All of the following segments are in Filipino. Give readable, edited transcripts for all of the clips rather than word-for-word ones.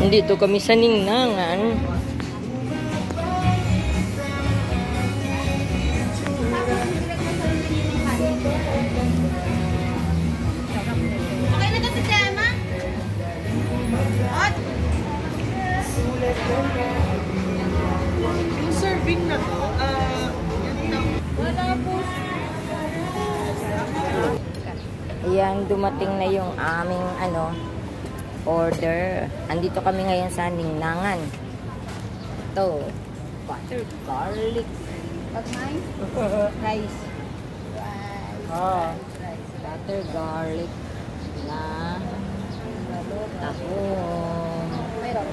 Nandito kami sa Ningnangan. Okay na ito sa tema? What? Yung serving na to, Wala po. Ayan, dumating na yung aming order. Andito kami ngayon sa Ningnangan. Ito, butter garlic. Pag-mine? Rice. Butter garlic na tahong. Mayroon.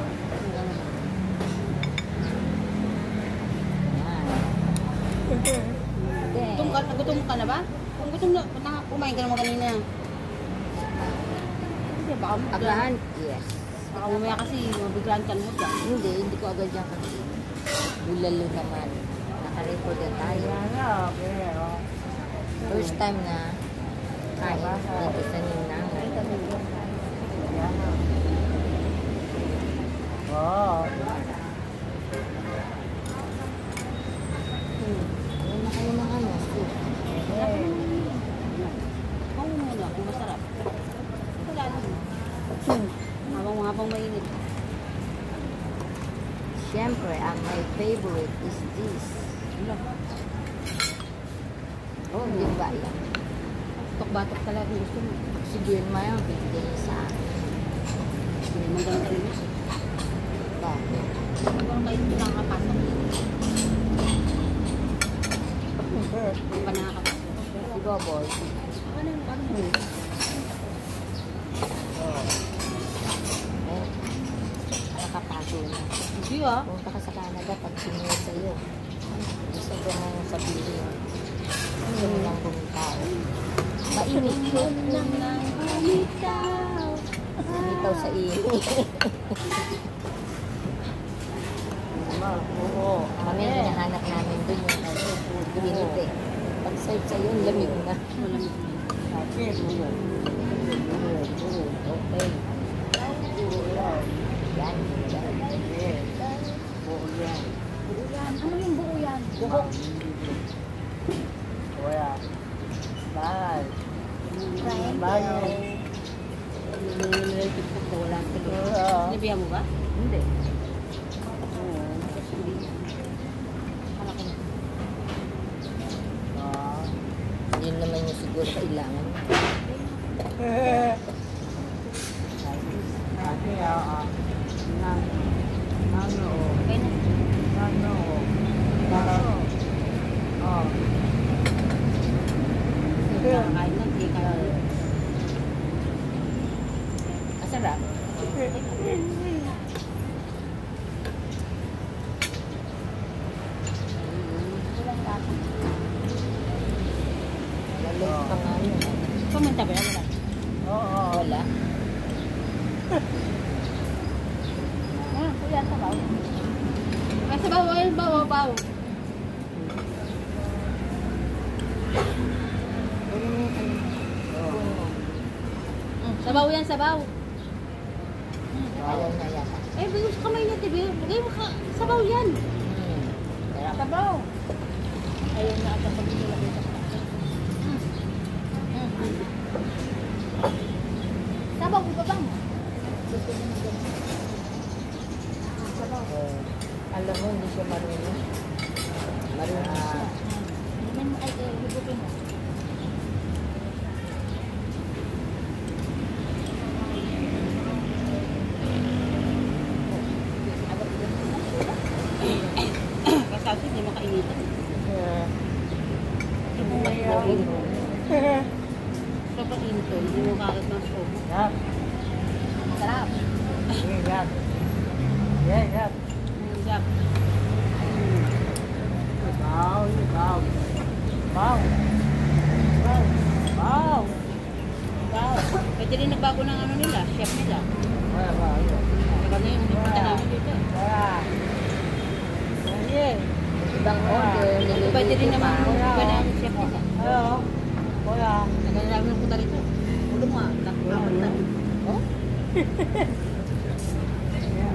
Gutom ka na ba? Kung gutom na, kumain ka naman kanina. Hindi, baka Agahan? Yes. baka mamaya kasi mabiglaan ka mo dyan. Hindi ko agad yan kasi bulalo naman. Naka-record na tayo. First time na kain dito sa Ningnangan. wow. Ayun na kayo ng soup. Oo muna, kung masarap. Wala naman. Habang mainit. Siyempre, my favorite is this. Oh, di ba yan? Batok-batok talaga kung gusto mo. Sige, mayo, bigyan niya sa akin. Hindi maganda rin yun. Bakit? Siguro kayo hindi nakakapasok. Hindi pa nakakapasok. Diba, boy? Ano mo? Nakapasok na. Hindi ah. Punta ka sa Canada pag sinuha sa'yo. Gusto ko mong sabihin. Gusto mo lang bumitaw. Mainit ko lang bumitaw. Bumitaw sa init. Oo. Kami hinahanap namin dun yung init eh. Pag-serve sa'yo, lamig na. Kapit mo. Okay. Yan. Ano yung buo yan? Buhok. Kuya. Bye. Right? Bye. TikTok ko wala. Sinabihan mo ba? Hindi. Yun naman yung siguro kailangan. Okay na. Kain na, hindi ka. Masarap. Lalog pa nga yun. Pumunta ba yan? Wala. Kuya, sabaw. Sabaw, ayun, baw. Sabaw yan, sabaw. Ayaw na yata. Eh, bigos kamay na, tibi. Bigay mo ka, sabaw yan. Sabaw. Ayaw na ata pag nilagay sa plastic. Sabaw, baba mo. Sabaw. Alam mo, hindi siya marunong. Marunong siya. Ay, higupin mo. Kasi hindi makainitan. Kapag inito, hindi mo kagat ng soap. Sarap. Yeah. Jack. Wow. Pwede rin nagbago ng ano nila, chef nila. Kaya na yung punta namin dito. Ibang order. Pwede rin naman pwede namin chef nila. Nagana namin punta rito. Ulo mo, takbo na. Oh?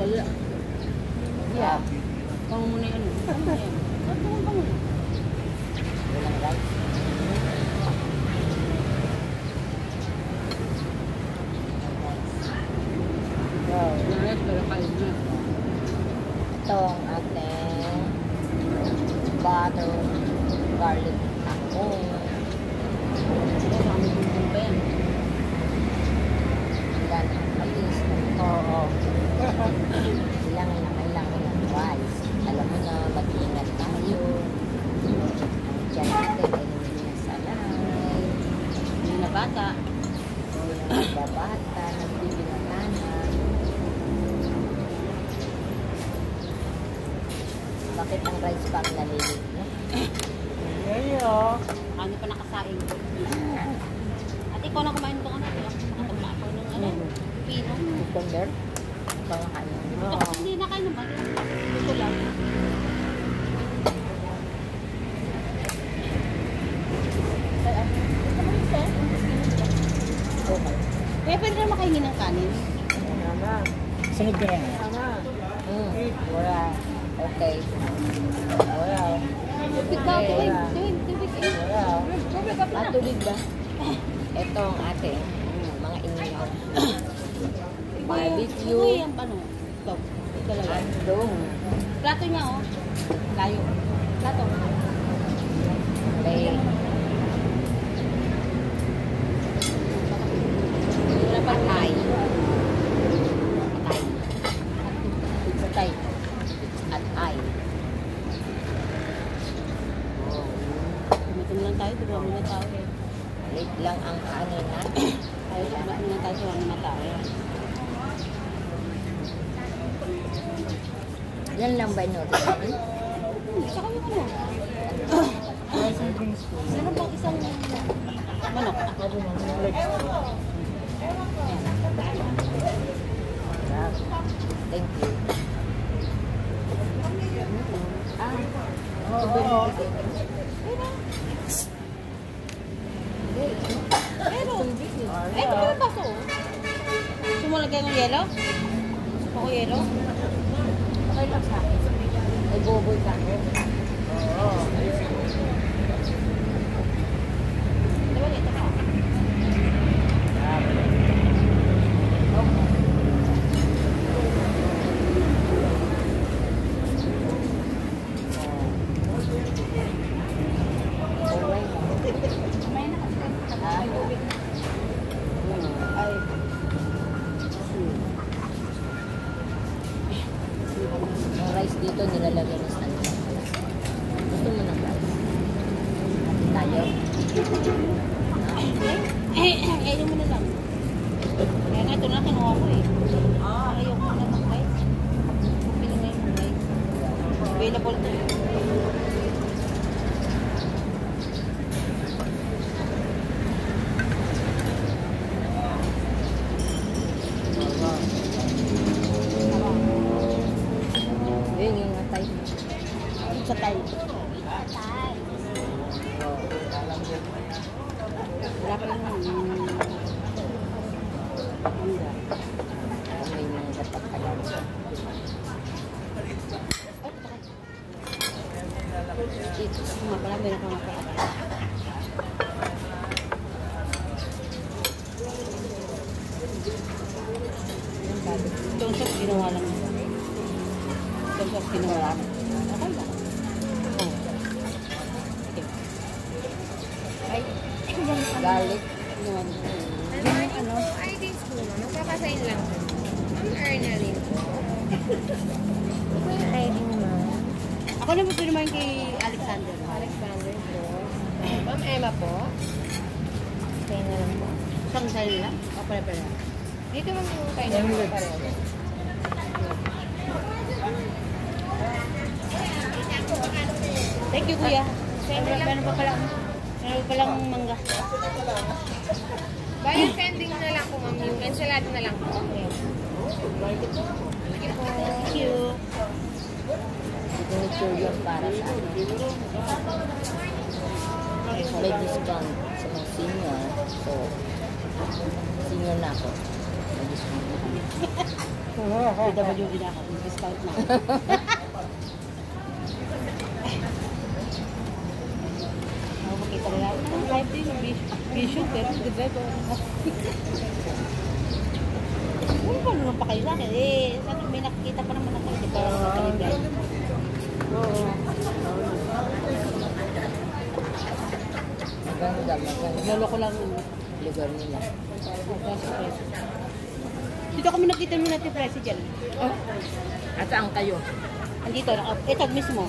Wala. Yeah. Pang muna yan. Pang muna yan. Pang muna. Walang rice. Wow. Wala, pero kain na. Ito ang ating butter garlic taco. Kami bumbong pa yan. Yan ang malinis. Oo. Kailangan ng rice. Alam mo na, mag-ingat tayo. Diyan natin ay hindi na sanay. Hindi na bata. Babata, nagbibinatanan. Bakit ang rice bag nalilig, no? Ngayo. Ano pa nakasaing ko. Ate, ikaw na kumain doon. Nakatula ako ng ano, pino. Cucumber. Mga ano. Hindi na kayo naman. Ito lang. Okay. Kaya pwede na makahingi ng kanin. Sunod ka rin. Wala. Okay. Wala. Tubig ba? Tubig. Wala. Tubig ka Ah, tubig ba? Ito ang ating mga inihaw. Barbecue. Ito yung ano? Ito. Ito lang. Andong. Plato niya oh. Layo. Plato. Okay. Wala pa Patay. Patay. At ay. Tumitin lang tayo. Turuan mo na tayo eh. Late lang ang kanin natin. Tayo, tumitin lang tayo. Turuan mo na tayo. Yan lang ba yung order? Saka yung ano? Meron bang isang manok? Thank you. Pero, ito ba yung baso? Sumalagay ng yelo? Ako yelo? Okay lang sa akin. May boboy ka. Oo. Diba ito ka? May na kasi. May tubig na. Ay. Ang rice dito nilalagay ng sandal. Gusto mo ng rice? Tayo? Ayaw mo na lang. Kaya nga ito na kinuha ko eh. Ayaw ko na ng rice. Pili na yung rice. Available to eh. Yung ingatay. Sa tayo. Wala pa yun. May mga dapat alam. Ito nga pala, meron ka nga pala. Itong sauce, ginawa lang. Itong sauce, ginawa lang. Okay lang. Oh. Okay. Ay, Garlic. ginawa lang. Ano? ID school mo. Magpapasain lang po. Ma'am Arnalyn po. Ito yung ID mo. Ako na po naman kay Alexander. Alexander po. Ma'am Emma po. Kayo na lang po. Isang sa'yo lang? O pala. Dito lang po kayo na po pareho. Thank you, kuya. Send Meron pa pala. Meron pa lang mangga. Bayan pending na lang po ma'am. Yung ensalada na lang po. Okay. Thank you. Signature yun para sa akin. May discount sa mga senior. So, senior na ako. May discount na kami. PWD na ako. Discount na. Makita na lang. Live din. Vision. Pero diba ito? Ano ba naman pa kayo sa akin? May nakikita pa naman ako. Di ba sa kaligay? Oo. Maganda. Lolo ko lang Lugar nila. Dito kami nakita mo natin president. Oh. At saan kayo? Andito, ito mismo.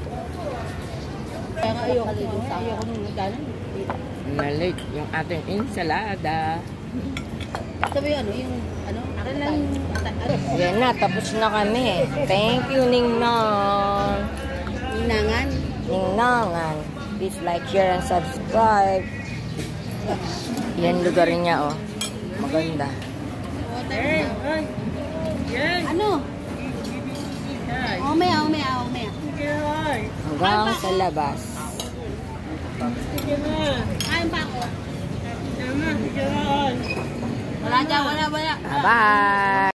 Kaya nga ayoko nung nagdanan. Malik yung ating ensalada. Ito ba yung Yan na, tapos na kami. Thank you, Ningnang. Ningnangan. Ningnangan. Please like, share, and subscribe. Yan lugar niya, oh. Maganda. Ano? Umaya. Hanggang sa labas. Kain pa ako. Wala dyan, wala. Bye-bye!